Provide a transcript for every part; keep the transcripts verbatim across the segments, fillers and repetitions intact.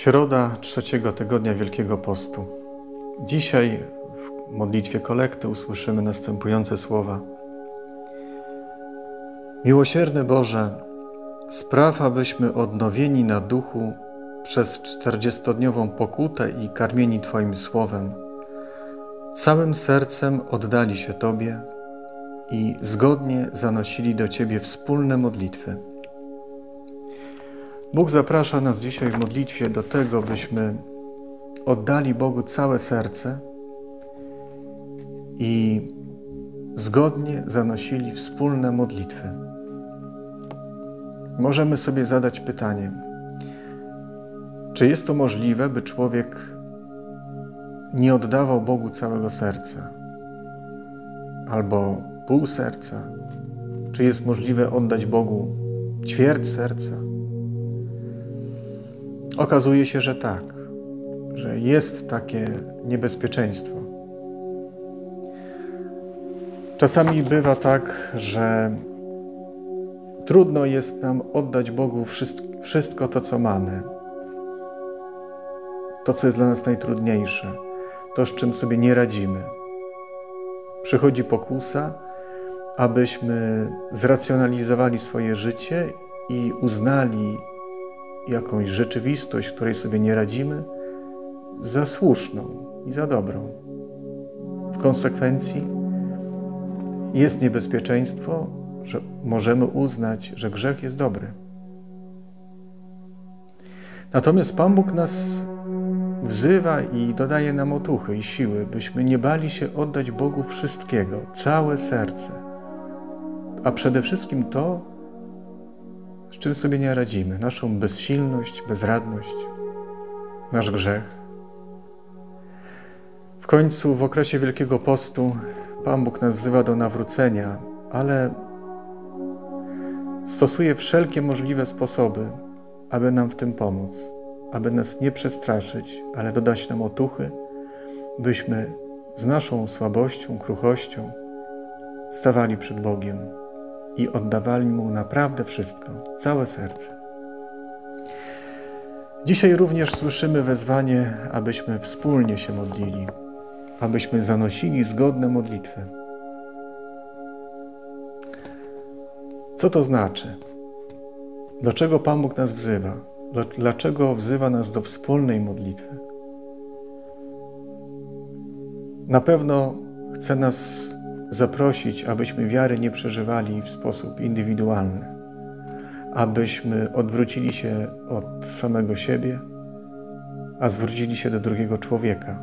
Środa trzeciego tygodnia Wielkiego Postu. Dzisiaj w modlitwie kolekty usłyszymy następujące słowa. Miłosierny Boże, spraw, abyśmy odnowieni na duchu przez czterdziestodniową pokutę i karmieni Twoim Słowem, całym sercem oddali się Tobie i zgodnie zanosili do Ciebie wspólne modlitwy. Bóg zaprasza nas dzisiaj w modlitwie do tego, byśmy oddali Bogu całe serce i zgodnie zanosili wspólne modlitwy. Możemy sobie zadać pytanie, czy jest to możliwe, by człowiek nie oddawał Bogu całego serca albo pół serca? Czy jest możliwe oddać Bogu ćwierć serca? Okazuje się, że tak, że jest takie niebezpieczeństwo. Czasami bywa tak, że trudno jest nam oddać Bogu wszystko to, co mamy. To, co jest dla nas najtrudniejsze, to, z czym sobie nie radzimy. Przychodzi pokusa, abyśmy zracjonalizowali swoje życie i uznali jakąś rzeczywistość, w której sobie nie radzimy, za słuszną i za dobrą. W konsekwencji jest niebezpieczeństwo, że możemy uznać, że grzech jest dobry. Natomiast Pan Bóg nas wzywa i dodaje nam otuchy i siły, byśmy nie bali się oddać Bogu wszystkiego, całe serce, a przede wszystkim to, z czym sobie nie radzimy, naszą bezsilność, bezradność, nasz grzech. W końcu w okresie Wielkiego Postu Pan Bóg nas wzywa do nawrócenia, ale stosuje wszelkie możliwe sposoby, aby nam w tym pomóc, aby nas nie przestraszyć, ale dodać nam otuchy, byśmy z naszą słabością, kruchością stawali przed Bogiem i oddawali Mu naprawdę wszystko, całe serce. Dzisiaj również słyszymy wezwanie, abyśmy wspólnie się modlili, abyśmy zanosili zgodne modlitwy. Co to znaczy? Do czego Pan Bóg nas wzywa? Dlaczego wzywa nas do wspólnej modlitwy? Na pewno chce nas zaprosić, abyśmy wiary nie przeżywali w sposób indywidualny, abyśmy odwrócili się od samego siebie, a zwrócili się do drugiego człowieka.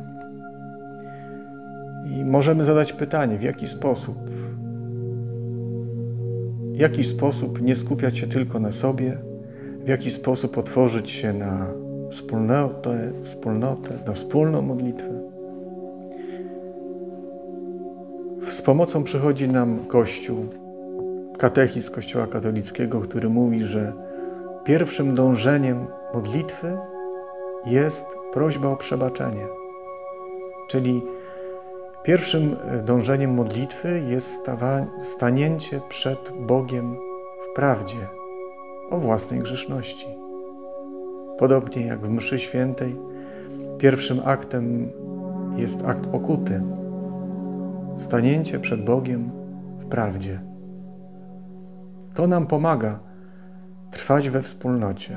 I możemy zadać pytanie, w jaki sposób? W jaki sposób nie skupiać się tylko na sobie, w jaki sposób otworzyć się na wspólnotę, wspólnotę, na wspólną modlitwę. Z pomocą przychodzi nam Kościół, katechizm Kościoła katolickiego, który mówi, że pierwszym dążeniem modlitwy jest prośba o przebaczenie. Czyli pierwszym dążeniem modlitwy jest stanięcie przed Bogiem w prawdzie o własnej grzeszności. Podobnie jak w mszy świętej, pierwszym aktem jest akt pokuty. Stanięcie przed Bogiem w prawdzie. To nam pomaga trwać we wspólnocie.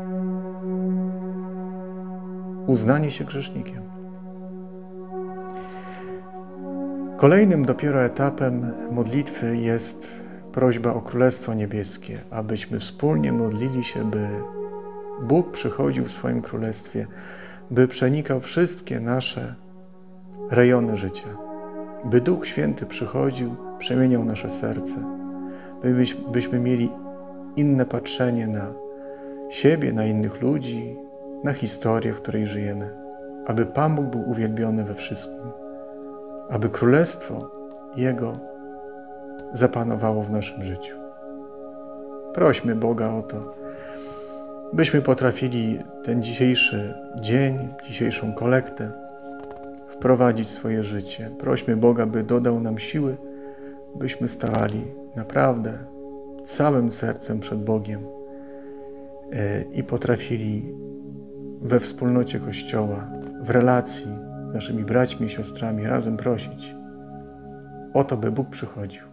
Uznanie się grzesznikiem. Kolejnym dopiero etapem modlitwy jest prośba o Królestwo Niebieskie, abyśmy wspólnie modlili się, by Bóg przychodził w swoim Królestwie, by przenikał wszystkie nasze rejony życia. By Duch Święty przychodził, przemieniał nasze serce, by byśmy mieli inne patrzenie na siebie, na innych ludzi, na historię, w której żyjemy, aby Pan Bóg był uwielbiony we wszystkim, aby Królestwo Jego zapanowało w naszym życiu. Prośmy Boga o to, byśmy potrafili ten dzisiejszy dzień, dzisiejszą kolektę wprowadzić w swoje życie. Prośmy Boga, by dodał nam siły, byśmy stawali naprawdę całym sercem przed Bogiem i potrafili we wspólnocie Kościoła, w relacji z naszymi braćmi i siostrami razem prosić o to, by Bóg przychodził.